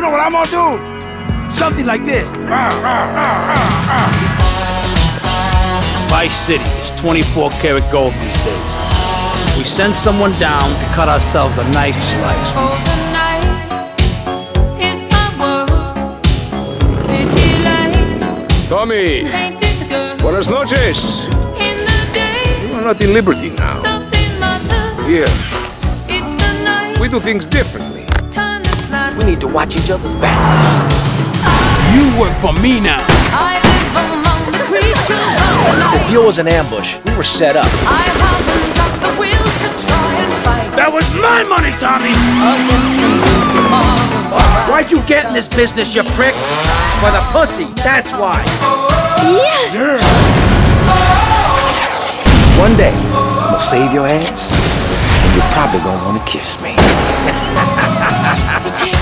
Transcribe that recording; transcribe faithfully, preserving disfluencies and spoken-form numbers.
You know what I'm gonna do? Something like this. Vice City is twenty-four karat gold these days. We send someone down and cut ourselves a nice slice. Oh, the night is my world. City lights, Tommy, painted girl. buenas noches. In the day, We're not in Liberty now. nothing matters. Here, It's the night, we do things differently. time to fly. We need to watch each other's back. You work for me now. I live among the creatures of the The night. deal was an ambush. We were set up. I haven't got the will to try and fight That was my money, Tommy! against the tomorrow. Why'd you get in this business, you prick? For the pussy, that's why. One day, I'm gonna save your ass, and you're probably gonna wanna kiss me. You take